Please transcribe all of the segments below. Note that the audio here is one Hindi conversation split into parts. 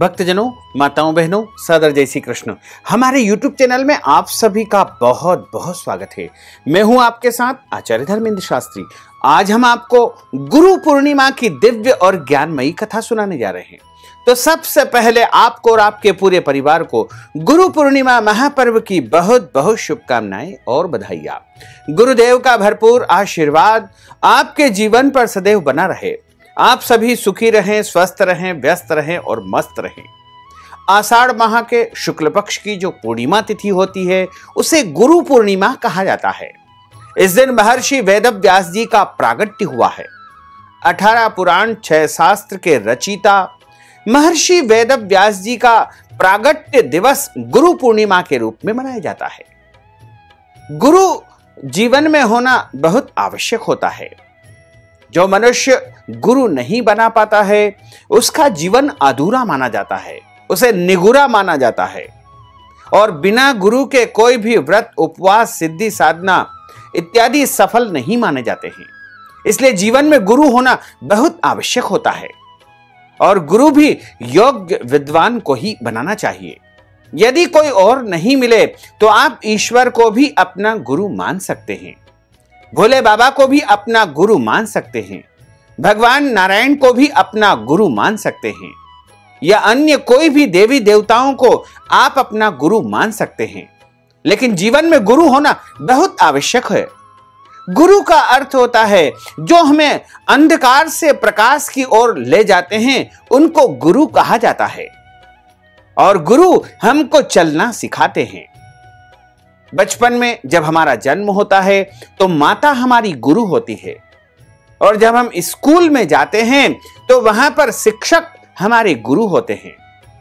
भक्तजनों, माताओं, बहनों, सादर जय श्री कृष्ण। हमारे YouTube चैनल में आप सभी का बहुत बहुत स्वागत है। मैं हूं आपके साथ आचार्य धर्मेंद्र शास्त्री। आज हम आपको गुरु पूर्णिमा की दिव्य और ज्ञानमयी कथा सुनाने जा रहे हैं। तो सबसे पहले आपको और आपके पूरे परिवार को गुरु पूर्णिमा महापर्व की बहुत बहुत शुभकामनाएं और बधाइयां। गुरुदेव का भरपूर आशीर्वाद आपके जीवन पर सदैव बना रहे। आप सभी सुखी रहें, स्वस्थ रहें, व्यस्त रहें और मस्त रहें। आषाढ़ माह के शुक्ल पक्ष की जो पूर्णिमा तिथि होती है उसे गुरु पूर्णिमा कहा जाता है। इस दिन महर्षि वेदव्यास जी का प्रागट्य हुआ है। 18 पुराण 6 शास्त्र के रचयिता महर्षि वेदव्यास जी का प्रागट्य दिवस गुरु पूर्णिमा के रूप में मनाया जाता है। गुरु जीवन में होना बहुत आवश्यक होता है। जो मनुष्य गुरु नहीं बना पाता है उसका जीवन अधूरा माना जाता है, उसे निगुरा माना जाता है और बिना गुरु के कोई भी व्रत, उपवास, सिद्धि, साधना इत्यादि सफल नहीं माने जाते हैं। इसलिए जीवन में गुरु होना बहुत आवश्यक होता है और गुरु भी योग्य विद्वान को ही बनाना चाहिए। यदि कोई और नहीं मिले तो आप ईश्वर को भी अपना गुरु मान सकते हैं, भोले बाबा को भी अपना गुरु मान सकते हैं, भगवान नारायण को भी अपना गुरु मान सकते हैं या अन्य कोई भी देवी देवताओं को आप अपना गुरु मान सकते हैं। लेकिन जीवन में गुरु होना बहुत आवश्यक है। गुरु का अर्थ होता है जो हमें अंधकार से प्रकाश की ओर ले जाते हैं, उनको गुरु कहा जाता है। और गुरु हमको चलना सिखाते हैं। बचपन में जब हमारा जन्म होता है तो माता हमारी गुरु होती है और जब हम स्कूल में जाते हैं तो वहां पर शिक्षक हमारे गुरु होते हैं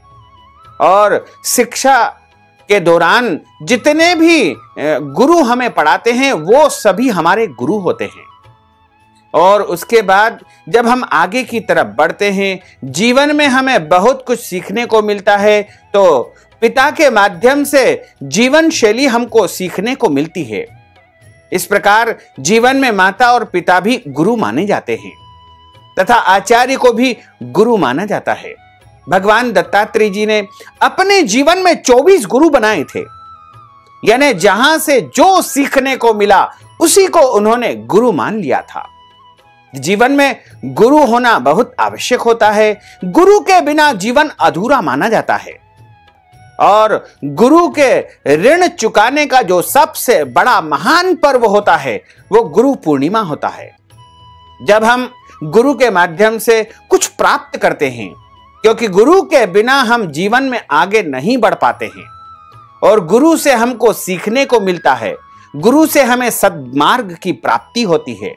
और शिक्षा के दौरान जितने भी गुरु हमें पढ़ाते हैं वो सभी हमारे गुरु होते हैं। और उसके बाद जब हम आगे की तरफ बढ़ते हैं, जीवन में हमें बहुत कुछ सीखने को मिलता है, तो पिता के माध्यम से जीवन शैली हमको सीखने को मिलती है। इस प्रकार जीवन में माता और पिता भी गुरु माने जाते हैं तथा आचार्य को भी गुरु माना जाता है। भगवान दत्तात्रेय जी ने अपने जीवन में 24 गुरु बनाए थे, यानी जहां से जो सीखने को मिला उसी को उन्होंने गुरु मान लिया था। जीवन में गुरु होना बहुत आवश्यक होता है। गुरु के बिना जीवन अधूरा माना जाता है और गुरु के ऋण चुकाने का जो सबसे बड़ा महान पर्व होता है वो गुरु पूर्णिमा होता है। जब हम गुरु के माध्यम से कुछ प्राप्त करते हैं, क्योंकि गुरु के बिना हम जीवन में आगे नहीं बढ़ पाते हैं और गुरु से हमको सीखने को मिलता है, गुरु से हमें सद्मार्ग की प्राप्ति होती है।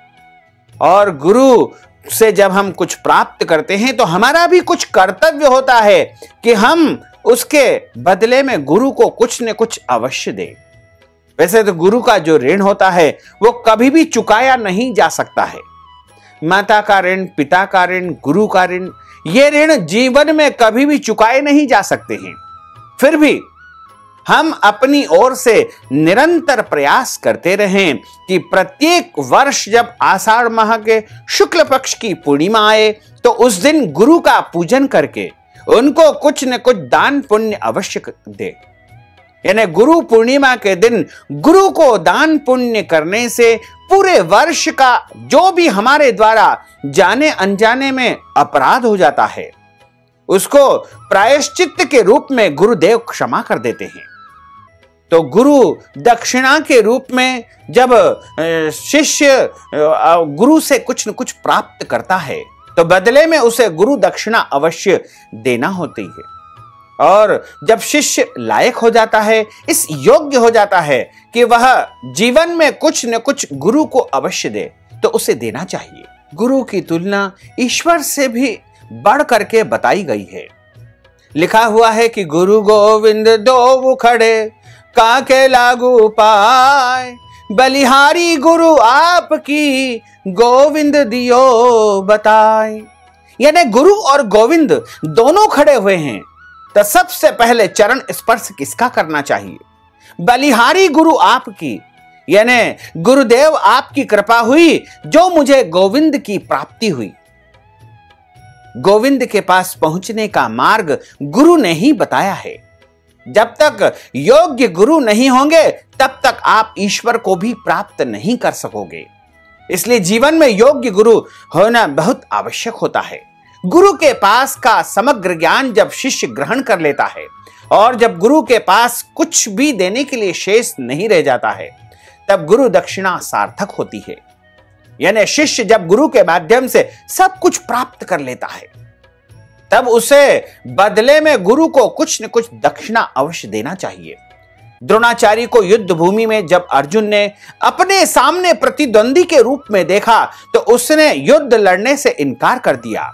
और गुरु से जब हम कुछ प्राप्त करते हैं तो हमारा भी कुछ कर्तव्य होता है कि हम उसके बदले में गुरु को कुछ न कुछ अवश्य दें। वैसे तो गुरु का जो ऋण होता है वो कभी भी चुकाया नहीं जा सकता है। माता का ऋण, पिता का ऋण, गुरु का ऋण, ये ऋण जीवन में कभी भी चुकाए नहीं जा सकते हैं। फिर भी हम अपनी ओर से निरंतर प्रयास करते रहें कि प्रत्येक वर्ष जब आषाढ़ माह के शुक्ल पक्ष की पूर्णिमा आए तो उस दिन गुरु का पूजन करके उनको कुछ न कुछ दान पुण्य अवश्य दे। यानी गुरु पूर्णिमा के दिन गुरु को दान पुण्य करने से पूरे वर्ष का जो भी हमारे द्वारा जाने अनजाने में अपराध हो जाता है उसको प्रायश्चित्त के रूप में गुरुदेव क्षमा कर देते हैं। तो गुरु दक्षिणा के रूप में जब शिष्य गुरु से कुछ न कुछ प्राप्त करता है तो बदले में उसे गुरु दक्षिणा अवश्य देना होती है। और जब शिष्य लायक हो जाता है, इस योग्य हो जाता है कि वह जीवन में कुछ न कुछ गुरु को अवश्य दे, तो उसे देना चाहिए। गुरु की तुलना ईश्वर से भी बढ़ करके बताई गई है। लिखा हुआ है कि गुरु गोविंद दो खड़े काके लागू पाए, बलिहारी गुरु आपकी गोविंद दियो बताए। यानी गुरु और गोविंद दोनों खड़े हुए हैं तो सबसे पहले चरण स्पर्श किसका करना चाहिए? बलिहारी गुरु आपकी, यानी गुरुदेव आपकी कृपा हुई जो मुझे गोविंद की प्राप्ति हुई। गोविंद के पास पहुंचने का मार्ग गुरु ने ही बताया है। जब तक योग्य गुरु नहीं होंगे तब तक आप ईश्वर को भी प्राप्त नहीं कर सकोगे। इसलिए जीवन में योग्य गुरु होना बहुत आवश्यक होता है। गुरु के पास का समग्र ज्ञान जब शिष्य ग्रहण कर लेता है और जब गुरु के पास कुछ भी देने के लिए शेष नहीं रह जाता है, तब गुरु दक्षिणा सार्थक होती है। यानी शिष्य जब गुरु के माध्यम से सब कुछ प्राप्त कर लेता है, तब उसे बदले में गुरु को कुछ न कुछ दक्षिणा अवश्य देना चाहिए। द्रोणाचार्य को युद्ध भूमि में जब अर्जुन ने अपने सामने प्रतिद्वंदी के रूप में देखा तो उसने युद्ध लड़ने से इनकार कर दिया।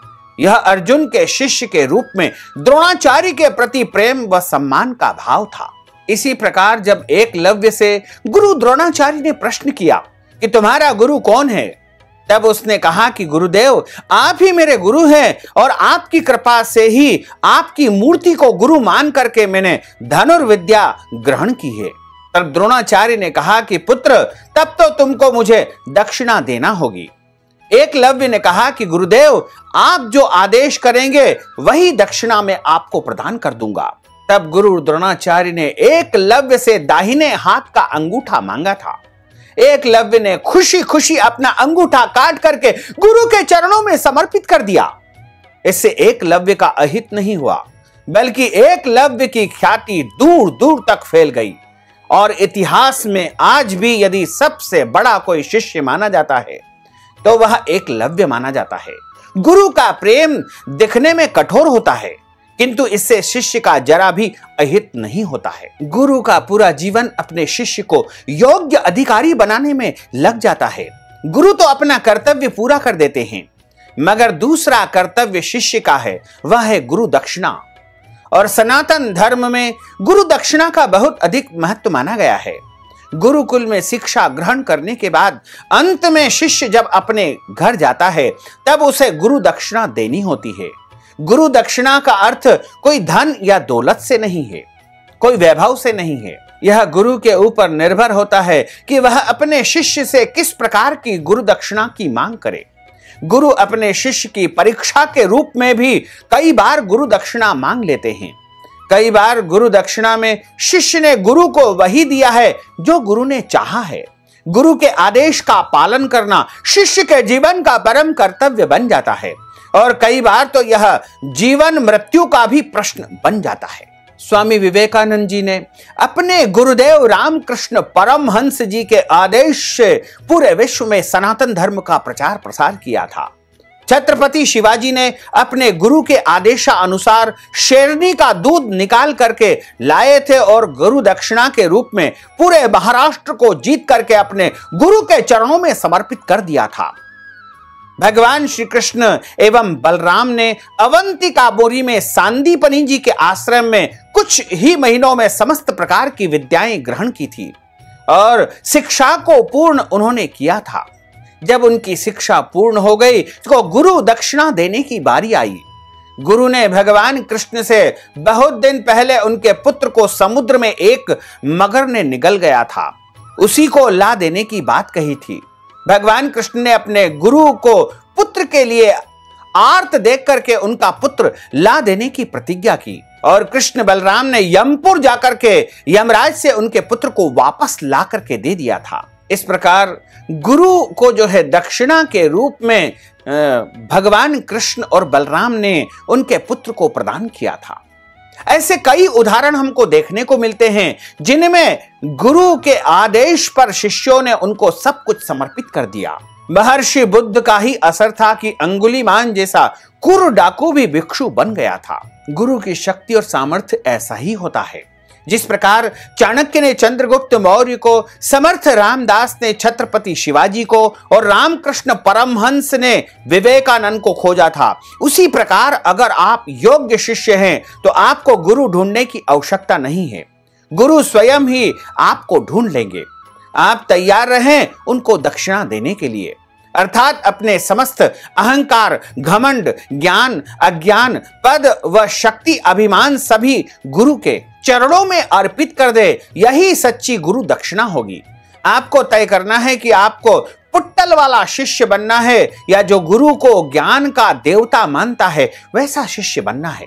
यह अर्जुन के शिष्य के रूप में द्रोणाचार्य के प्रति प्रेम व सम्मान का भाव था। इसी प्रकार जब एकलव्य से गुरु द्रोणाचार्य ने प्रश्न किया कि तुम्हारा गुरु कौन है, तब उसने कहा कि गुरुदेव आप ही मेरे गुरु हैं और आपकी कृपा से ही आपकी मूर्ति को गुरु मान करके मैंने धनुर्विद्या ग्रहण की है। तब द्रोणाचार्य ने कहा कि पुत्र तब तो तुमको मुझे दक्षिणा देना होगी। एकलव्य ने कहा कि गुरुदेव आप जो आदेश करेंगे वही दक्षिणा में आपको प्रदान कर दूंगा। तब गुरु द्रोणाचार्य ने एकलव्य से दाहिने हाथ का अंगूठा मांगा था। एकलव्य ने खुशी खुशी अपना अंगूठा काट करके गुरु के चरणों में समर्पित कर दिया। इससे एकलव्य का अहित नहीं हुआ, बल्कि एकलव्य की ख्याति दूर दूर तक फैल गई और इतिहास में आज भी यदि सबसे बड़ा कोई शिष्य माना जाता है तो वह एकलव्य माना जाता है। गुरु का प्रेम दिखने में कठोर होता है, किंतु इससे शिष्य का जरा भी अहित नहीं होता है। गुरु का पूरा जीवन अपने शिष्य को योग्य अधिकारी बनाने में लग जाता है। गुरु तो अपना कर्तव्य पूरा कर देते हैं, मगर दूसरा कर्तव्य शिष्य का है, वह है गुरु दक्षिणा। और सनातन धर्म में गुरु दक्षिणा का बहुत अधिक महत्व माना गया है। गुरुकुल में शिक्षा ग्रहण करने के बाद अंत में शिष्य जब अपने घर जाता है तब उसे गुरु दक्षिणा देनी होती है। गुरु दक्षिणा का अर्थ कोई धन या दौलत से नहीं है, कोई वैभव से नहीं है। यह गुरु के ऊपर निर्भर होता है कि वह अपने शिष्य से किस प्रकार की गुरु दक्षिणा की मांग करे। गुरु अपने शिष्य की परीक्षा के रूप में भी कई बार गुरु दक्षिणा मांग लेते हैं। कई बार गुरु दक्षिणा में शिष्य ने गुरु को वही दिया है जो गुरु ने चाहा है। गुरु के आदेश का पालन करना शिष्य के जीवन का परम कर्तव्य बन जाता है और कई बार तो यह जीवन मृत्यु का भी प्रश्न बन जाता है। स्वामी विवेकानंद जी ने अपने गुरुदेव रामकृष्ण परमहंस जी के आदेश से पूरे विश्व में सनातन धर्म का प्रचार प्रसार किया था। छत्रपति शिवाजी ने अपने गुरु के आदेशानुसार शेरनी का दूध निकाल करके लाए थे और गुरु दक्षिणा के रूप में पूरे महाराष्ट्र को जीत करके अपने गुरु के चरणों में समर्पित कर दिया था। भगवान श्री कृष्ण एवं बलराम ने अवंतिकापुरी में सांदीपनि जी के आश्रम में कुछ ही महीनों में समस्त प्रकार की विद्याएं ग्रहण की थी और शिक्षा को पूर्ण उन्होंने किया था। जब उनकी शिक्षा पूर्ण हो गई तो गुरु दक्षिणा देने की बारी आई। गुरु ने भगवान कृष्ण से बहुत दिन पहले उनके पुत्र को समुद्र में एक मगर ने निगल गया था, उसी को ला देने की बात कही थी। भगवान कृष्ण ने अपने गुरु को पुत्र के लिए आर्त देख करके उनका पुत्र ला देने की प्रतिज्ञा की और कृष्ण बलराम ने यमपुर जाकर के यमराज से उनके पुत्र को वापस ला करके दे दिया था। इस प्रकार गुरु को जो है दक्षिणा के रूप में भगवान कृष्ण और बलराम ने उनके पुत्र को प्रदान किया था। ऐसे कई उदाहरण हमको देखने को मिलते हैं जिनमें गुरु के आदेश पर शिष्यों ने उनको सब कुछ समर्पित कर दिया। महर्षि बुद्ध का ही असर था कि अंगुलीमान जैसा कुरु डाकू भी भिक्षु बन गया था। गुरु की शक्ति और सामर्थ्य ऐसा ही होता है। जिस प्रकार चाणक्य ने चंद्रगुप्त मौर्य को, समर्थ रामदास ने छत्रपति शिवाजी को और रामकृष्ण परमहंस ने विवेकानंद को खोजा था, उसी प्रकार अगर आप योग्य शिष्य हैं तो आपको गुरु ढूंढने की आवश्यकता नहीं है। गुरु स्वयं ही आपको ढूंढ लेंगे। आप तैयार रहें उनको दक्षिणा देने के लिए, अर्थात अपने समस्त अहंकार, घमंड, ज्ञान, अज्ञान, पद व शक्ति, अभिमान सभी गुरु के चरणों में अर्पित कर दे। यही सच्ची गुरु दक्षिणा होगी। आपको तय करना है कि आपको पुट्टल वाला शिष्य बनना है या जो गुरु को ज्ञान का देवता मानता है वैसा शिष्य बनना है।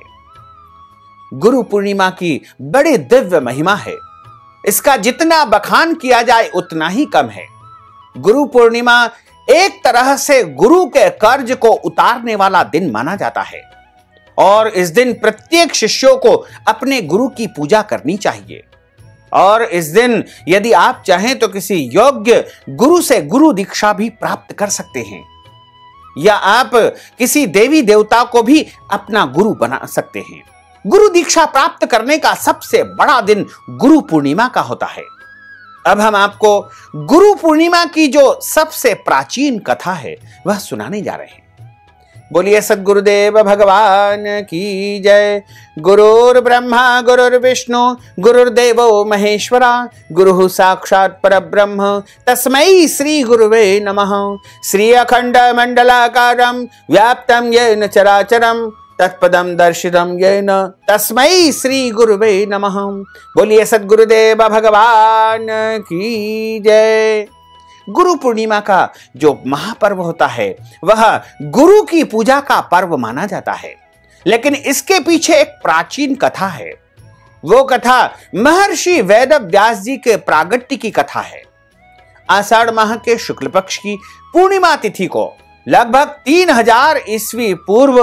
गुरु पूर्णिमा की बड़ी दिव्य महिमा है। इसका जितना बखान किया जाए उतना ही कम है। गुरु पूर्णिमा एक तरह से गुरु के कर्ज को उतारने वाला दिन माना जाता है और इस दिन प्रत्येक शिष्यों को अपने गुरु की पूजा करनी चाहिए। और इस दिन यदि आप चाहें तो किसी योग्य गुरु से गुरु दीक्षा भी प्राप्त कर सकते हैं या आप किसी देवी देवता को भी अपना गुरु बना सकते हैं। गुरु दीक्षा प्राप्त करने का सबसे बड़ा दिन गुरु पूर्णिमा का होता है। अब हम आपको गुरु पूर्णिमा की जो सबसे प्राचीन कथा है वह सुनाने जा रहे हैं। बोलिए सद्गुरुदेव भगवान की जय। गुरुर् ब्रह्मा गुरुर्विष्णु गुरुर्देवो महेश्वरा गुरुः साक्षात् परब्रह्म तस्मै श्री गुरुवे नमः। श्री अखंड मंडलाकारं व्याप्तं येन चराचरं तत्पदं दर्शितं येन तस्मै श्री गुरुवे नमः। बोलिए सद्गुरुदेव भगवान की जय। गुरु पूर्णिमा का जो महापर्व होता है वह गुरु की पूजा का पर्व माना जाता है, लेकिन इसके पीछे एक प्राचीन कथा है। वो कथा महर्षि वेद व्यास जी के प्रागट्य की कथा है। आषाढ़ माह के शुक्ल पक्ष की पूर्णिमा तिथि को लगभग 3000 ईस्वी पूर्व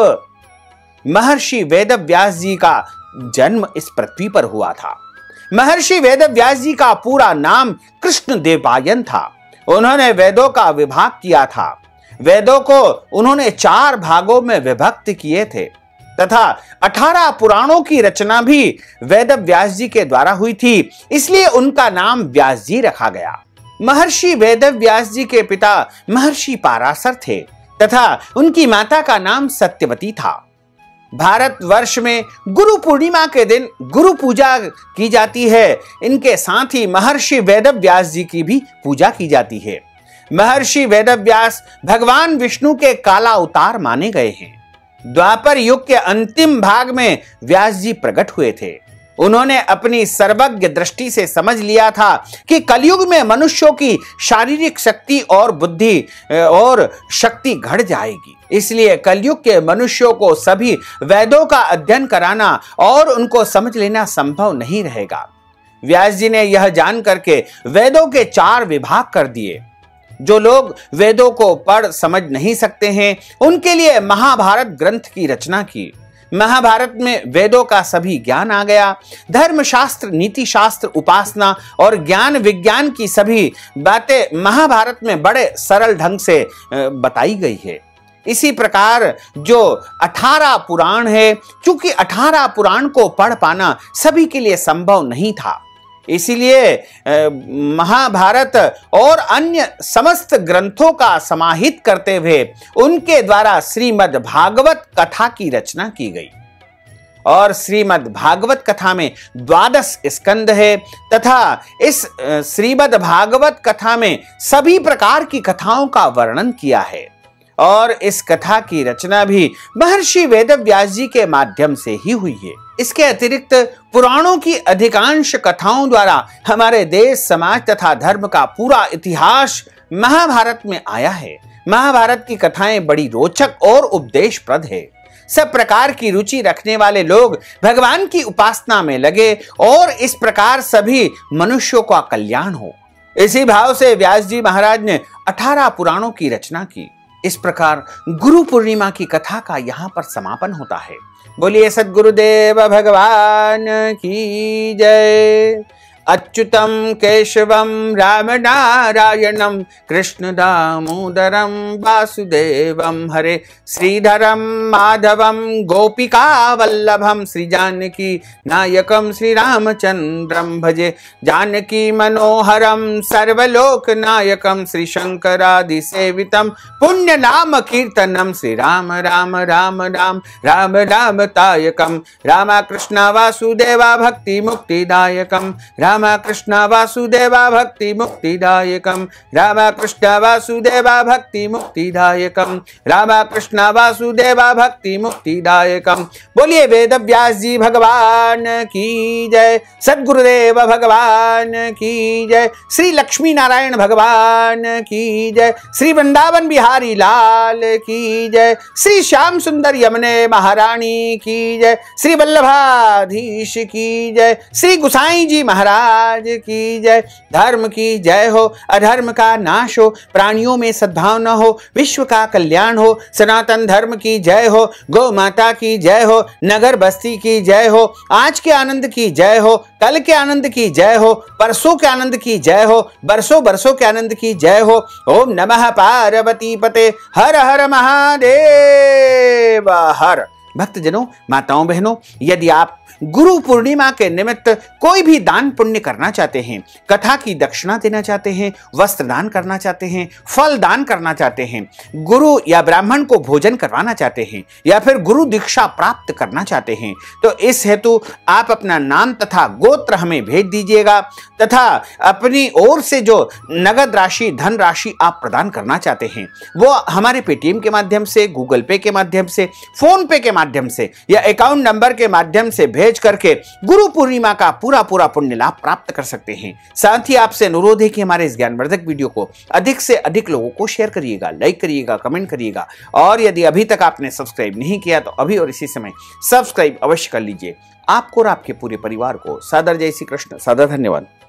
महर्षि वेद व्यास जी का जन्म इस पृथ्वी पर हुआ था। महर्षि वेद व्यास जी का पूरा नाम कृष्ण देवपायन था। उन्होंने वेदों का विभाग किया था। वेदों को उन्होंने 4 भागों में विभक्त किए थे तथा 18 पुराणों की रचना भी वेद व्यास जी के द्वारा हुई थी, इसलिए उनका नाम व्यास जी रखा गया। महर्षि वेद व्यास जी के पिता महर्षि पाराशर थे तथा उनकी माता का नाम सत्यवती था। भारतवर्ष में गुरु पूर्णिमा के दिन गुरु पूजा की जाती है। इनके साथ ही महर्षि वेद व्यास जी की भी पूजा की जाती है। महर्षि वेद व्यास भगवान विष्णु के काला अवतार माने गए हैं। द्वापर युग के अंतिम भाग में व्यास जी प्रकट हुए थे। उन्होंने अपनी सर्वज्ञ दृष्टि से समझ लिया था कि कलयुग में मनुष्यों की शारीरिक शक्ति और बुद्धि और शक्ति घट जाएगी, इसलिए कलयुग के मनुष्यों को सभी वेदों का अध्ययन कराना और उनको समझ लेना संभव नहीं रहेगा। व्यास जी ने यह जान करके वेदों के 4 विभाग कर दिए। जो लोग वेदों को पढ़ समझ नहीं सकते हैं उनके लिए महाभारत ग्रंथ की रचना की। महाभारत में वेदों का सभी ज्ञान आ गया। धर्मशास्त्र, नीति शास्त्र, उपासना और ज्ञान विज्ञान की सभी बातें महाभारत में बड़े सरल ढंग से बताई गई है। इसी प्रकार जो 18 पुराण है, चूंकि 18 पुराण को पढ़ पाना सभी के लिए संभव नहीं था, इसीलिए महाभारत और अन्य समस्त ग्रंथों का समाहित करते हुए उनके द्वारा श्रीमद् भागवत कथा की रचना की गई। और श्रीमद् भागवत कथा में 12 स्कंद है तथा इस श्रीमद् भागवत कथा में सभी प्रकार की कथाओं का वर्णन किया है। और इस कथा की रचना भी महर्षि वेद व्यास जी के माध्यम से ही हुई है। इसके अतिरिक्त पुराणों की अधिकांश कथाओं द्वारा हमारे देश, समाज तथा धर्म का पूरा इतिहास महाभारत में आया है। महाभारत की कथाएं बड़ी रोचक और उपदेशप्रद है। सब प्रकार की रुचि रखने वाले लोग भगवान की उपासना में लगे और इस प्रकार सभी मनुष्यों का कल्याण हो, इसी भाव से व्यास जी महाराज ने 18 पुराणों की रचना की। इस प्रकार गुरु पूर्णिमा की कथा का यहाँ पर समापन होता है। बोलिए सद्गुरुदेव भगवान की जय। अच्युतम केशवम राम नारायणम कृष्ण दामोदरम वासुदेवम हरे श्रीधरम माधवम गोपिका वल्लभम श्री जानकी नायकम श्री रामचंद्रम भजे जानकी मनोहरम सर्वलोक नायकम श्री शंकरादि सेवितम पुण्य नाम कीर्तनम श्री राम राम राम राम राम राम तायकम रामा कृष्ण वासुदेवा भक्ति मुक्तिदायकम राम कृष्ण वासुदेवा भक्ति मुक्तिदायकम, राम कृष्ण वासुदेवा भक्ति मुक्तिदायकम, राम कृष्ण वासुदेवा भक्ति मुक्तिदायकम। बोलिए वेद व्यास जी भगवान की जय, सद्गुरुदेव भगवान की जय, श्री लक्ष्मी नारायण भगवान की जय, श्री वृंदावन बिहारी लाल की जय, श्री श्याम सुंदर यमुने महारानी की जय, श्री वल्लभाधीश की जय, श्री गुसाई जी महाराज की जय। धर्म की जय हो, अधर्म का नाश हो, प्राणियों में सद्भावना हो, विश्व का कल्याण हो, सनातन धर्म की जय हो, गौ माता की जय हो, नगर बस्ती की जय हो, आज के आनंद की जय हो, कल के आनंद की जय हो, परसों के आनंद की जय हो, बरसों बरसों के आनंद की जय हो। ओम नमः पार्वती पते, हर हर महादेव हर। भक्तजनों, माताओं बहनों, यदि आप गुरु पूर्णिमा के निमित्त कोई भी दान पुण्य करना चाहते हैं, कथा की दक्षिणा देना चाहते हैं, वस्त्र दान करना चाहते हैं, फल दान करना चाहते हैं, गुरु या ब्राह्मण को भोजन करवाना चाहते हैं, या फिर गुरु दीक्षा प्राप्त करना चाहते हैं, तो इस हेतु आप अपना नाम तथा गोत्र हमें भेज दीजिएगा, तथा अपनी ओर से जो नगद राशि धन राशि आप प्रदान करना चाहते हैं वो हमारे पेटीएम के माध्यम से, गूगल पे के माध्यम से, फोन पे के माध्यम से या अकाउंट नंबर के माध्यम से भेज करके गुरु पूर्णिमा का पूरा पुण्य लाभ प्राप्त कर सकते हैं। साथ ही आपसे अनुरोध है कि हमारे इस ज्ञानवर्धक वीडियो को अधिक से अधिक लोगों को शेयर करिएगा, लाइक करिएगा, कमेंट करिएगा, और यदि अभी तक आपने सब्सक्राइब नहीं किया तो अभी और इसी समय सब्सक्राइब अवश्य कर लीजिए। आपको और आपके पूरे परिवार को सादर जय श्री कृष्ण, सादर धन्यवाद।